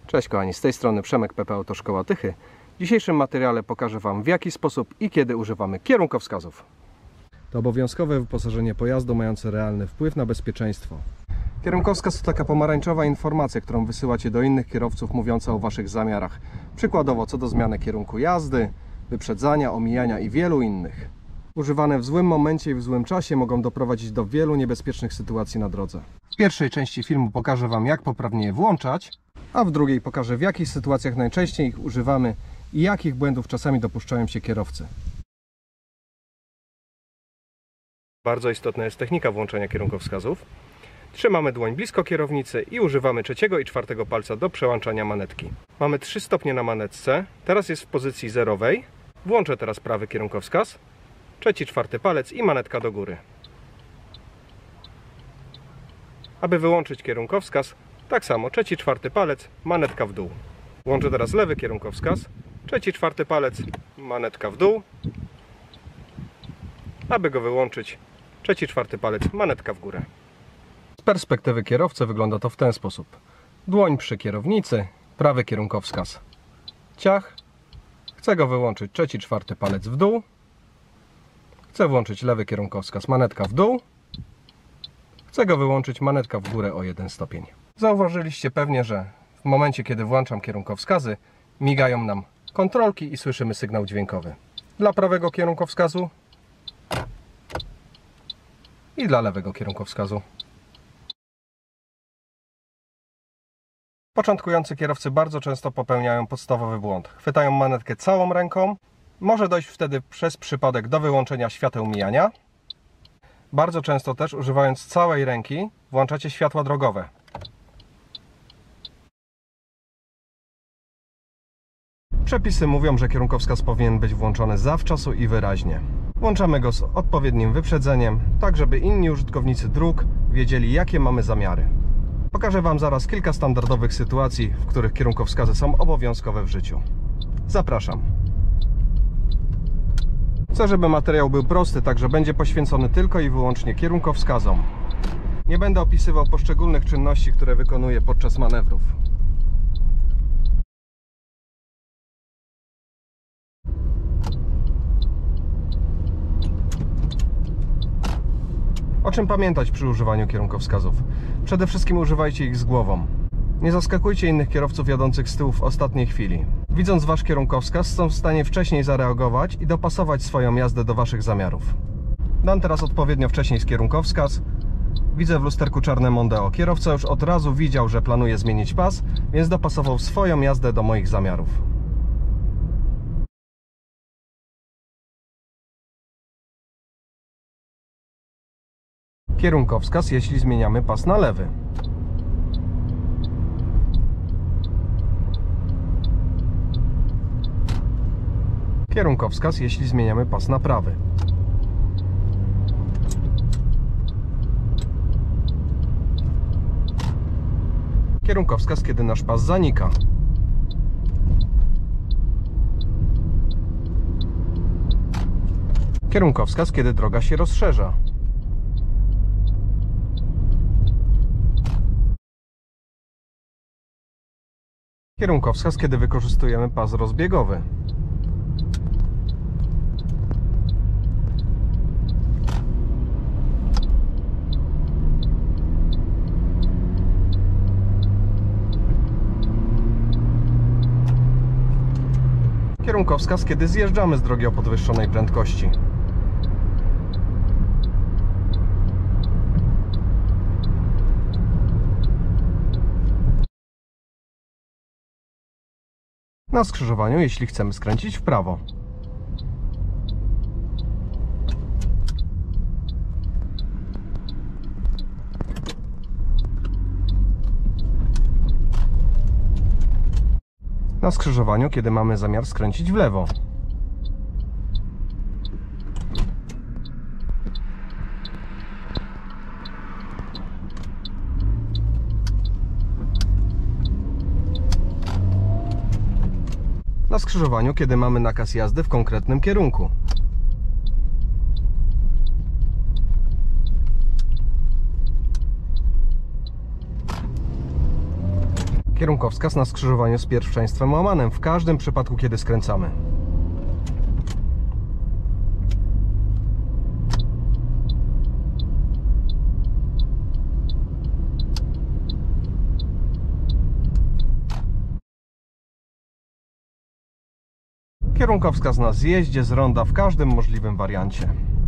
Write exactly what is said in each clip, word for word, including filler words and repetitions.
Cześć kochani, z tej strony Przemek, P P Autoszkoła Tychy. W dzisiejszym materiale pokażę Wam, w jaki sposób i kiedy używamy kierunkowskazów. To obowiązkowe wyposażenie pojazdu mające realny wpływ na bezpieczeństwo. Kierunkowskaz to taka pomarańczowa informacja, którą wysyłacie do innych kierowców, mówiąca o Waszych zamiarach. Przykładowo co do zmiany kierunku jazdy, wyprzedzania, omijania i wielu innych. Używane w złym momencie i w złym czasie mogą doprowadzić do wielu niebezpiecznych sytuacji na drodze. W pierwszej części filmu pokażę Wam, jak poprawnie je włączać, a w drugiej pokażę, w jakich sytuacjach najczęściej ich używamy i jakich błędów czasami dopuszczają się kierowcy. Bardzo istotna jest technika włączania kierunkowskazów. Trzymamy dłoń blisko kierownicy i używamy trzeciego i czwartego palca do przełączania manetki. Mamy trzy stopnie na manetce, teraz jest w pozycji zerowej. Włączę teraz prawy kierunkowskaz, trzeci, czwarty palec i manetka do góry. Aby wyłączyć kierunkowskaz, tak samo trzeci, czwarty palec, manetka w dół. Włączę teraz lewy kierunkowskaz, trzeci, czwarty palec, manetka w dół. Aby go wyłączyć, trzeci, czwarty palec, manetka w górę. Z perspektywy kierowcy wygląda to w ten sposób. Dłoń przy kierownicy, prawy kierunkowskaz, ciach. Chcę go wyłączyć, trzeci, czwarty palec w dół. Chcę włączyć lewy kierunkowskaz, manetka w dół. Chcę go wyłączyć, manetka w górę o jeden stopień. Zauważyliście pewnie, że w momencie, kiedy włączam kierunkowskazy, migają nam kontrolki i słyszymy sygnał dźwiękowy. Dla prawego kierunkowskazu i dla lewego kierunkowskazu. Początkujący kierowcy bardzo często popełniają podstawowy błąd. Chwytają manetkę całą ręką. Może dojść wtedy przez przypadek do wyłączenia świateł mijania. Bardzo często też, używając całej ręki, włączacie światła drogowe. Przepisy mówią, że kierunkowskaz powinien być włączony zawczasu i wyraźnie. Włączamy go z odpowiednim wyprzedzeniem, tak żeby inni użytkownicy dróg wiedzieli, jakie mamy zamiary. Pokażę Wam zaraz kilka standardowych sytuacji, w których kierunkowskazy są obowiązkowe w życiu. Zapraszam. Chcę, żeby materiał był prosty, także będzie poświęcony tylko i wyłącznie kierunkowskazom. Nie będę opisywał poszczególnych czynności, które wykonuję podczas manewrów. O czym pamiętać przy używaniu kierunkowskazów? Przede wszystkim używajcie ich z głową. Nie zaskakujcie innych kierowców jadących z tyłu w ostatniej chwili. Widząc Wasz kierunkowskaz, są w stanie wcześniej zareagować i dopasować swoją jazdę do Waszych zamiarów. Dam teraz odpowiednio wcześniej kierunkowskaz. Widzę w lusterku czarne Mondeo. Kierowca już od razu widział, że planuję zmienić pas, więc dopasował swoją jazdę do moich zamiarów. Kierunkowskaz, jeśli zmieniamy pas na lewy. Kierunkowskaz, jeśli zmieniamy pas na prawy. Kierunkowskaz, kiedy nasz pas zanika. Kierunkowskaz, kiedy droga się rozszerza. Kierunkowskaz, kiedy wykorzystujemy pas rozbiegowy. Kierunkowskaz, kiedy zjeżdżamy z drogi o podwyższonej prędkości. Na skrzyżowaniu, jeśli chcemy skręcić w prawo. Na skrzyżowaniu, kiedy mamy zamiar skręcić w lewo. Na skrzyżowaniu, kiedy mamy nakaz jazdy w konkretnym kierunku. Kierunkowskaz na skrzyżowaniu z pierwszeństwem łamanym w każdym przypadku, kiedy skręcamy. Kierunkowskaz na zjeździe z ronda w każdym możliwym wariancie.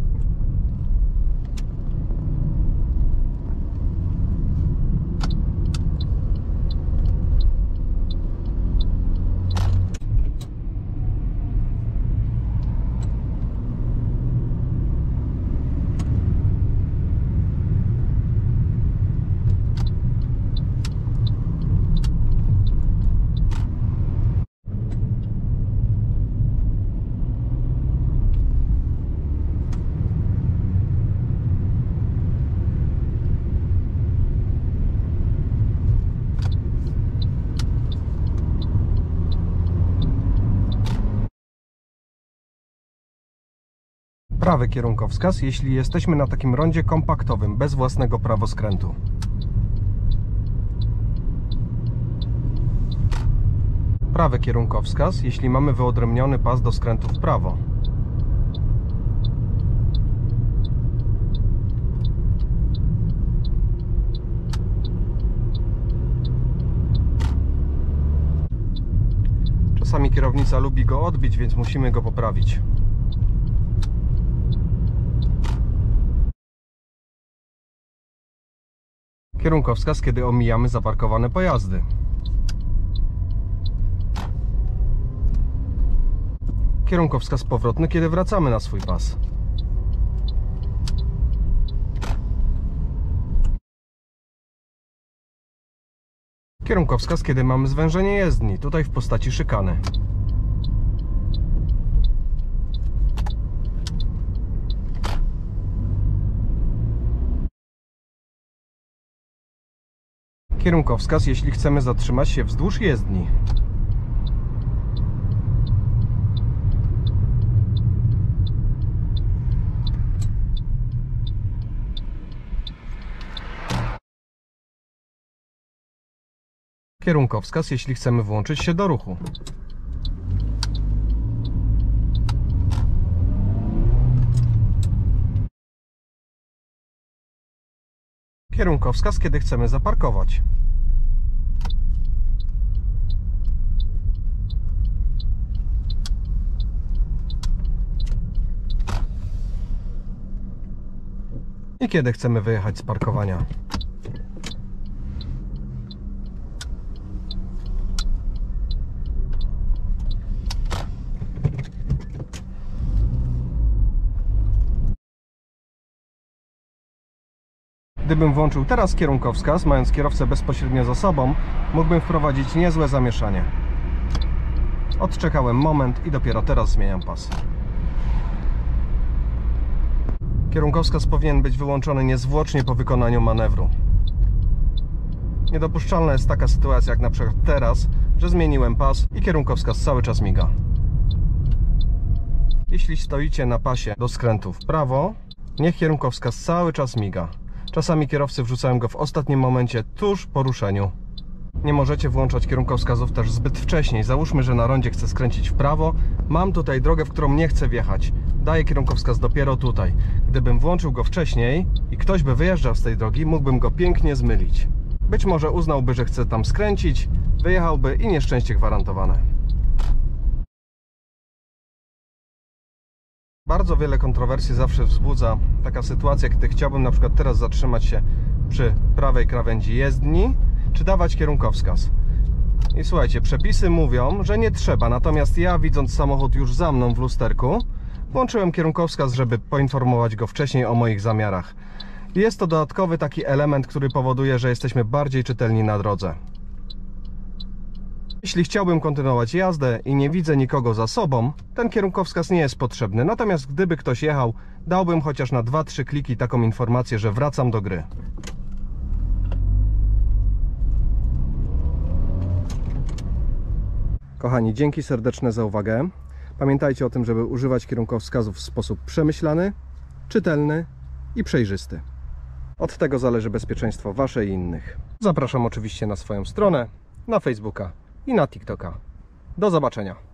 Prawy kierunkowskaz, jeśli jesteśmy na takim rondzie kompaktowym, bez własnego prawoskrętu. Prawy kierunkowskaz, jeśli mamy wyodrębniony pas do skrętu w prawo. Czasami kierownica lubi go odbić, więc musimy go poprawić. Kierunkowskaz, kiedy omijamy zaparkowane pojazdy. Kierunkowskaz powrotny, kiedy wracamy na swój pas. Kierunkowskaz, kiedy mamy zwężenie jezdni, tutaj w postaci szykany. Kierunkowskaz, jeśli chcemy zatrzymać się wzdłuż jezdni. Kierunkowskaz, jeśli chcemy włączyć się do ruchu. Kierunkowskaz, kiedy chcemy zaparkować. I kiedy chcemy wyjechać z parkowania. Gdybym włączył teraz kierunkowskaz, mając kierowcę bezpośrednio za sobą, mógłbym wprowadzić niezłe zamieszanie. Odczekałem moment i dopiero teraz zmieniam pas. Kierunkowskaz powinien być wyłączony niezwłocznie po wykonaniu manewru. Niedopuszczalna jest taka sytuacja jak na przykład teraz, że zmieniłem pas i kierunkowskaz cały czas miga. Jeśli stoicie na pasie do skrętu w prawo, niech kierunkowskaz cały czas miga. Czasami kierowcy wrzucają go w ostatnim momencie, tuż po ruszeniu. Nie możecie włączać kierunkowskazów też zbyt wcześnie. Załóżmy, że na rondzie chcę skręcić w prawo. Mam tutaj drogę, w którą nie chcę wjechać. Daję kierunkowskaz dopiero tutaj. Gdybym włączył go wcześniej i ktoś by wyjeżdżał z tej drogi, mógłbym go pięknie zmylić. Być może uznałby, że chce tam skręcić, wyjechałby i nieszczęście gwarantowane. Bardzo wiele kontrowersji zawsze wzbudza taka sytuacja, kiedy chciałbym na przykład teraz zatrzymać się przy prawej krawędzi jezdni, czy dawać kierunkowskaz. I słuchajcie, przepisy mówią, że nie trzeba, natomiast ja, widząc samochód już za mną w lusterku, włączyłem kierunkowskaz, żeby poinformować go wcześniej o moich zamiarach. Jest to dodatkowy taki element, który powoduje, że jesteśmy bardziej czytelni na drodze. Jeśli chciałbym kontynuować jazdę i nie widzę nikogo za sobą, ten kierunkowskaz nie jest potrzebny. Natomiast gdyby ktoś jechał, dałbym chociaż na dwa trzy kliki taką informację, że wracam do gry. Kochani, dzięki serdeczne za uwagę. Pamiętajcie o tym, żeby używać kierunkowskazów w sposób przemyślany, czytelny i przejrzysty. Od tego zależy bezpieczeństwo wasze i innych. Zapraszam oczywiście na swoją stronę na Facebooka i na TikToka. Do zobaczenia.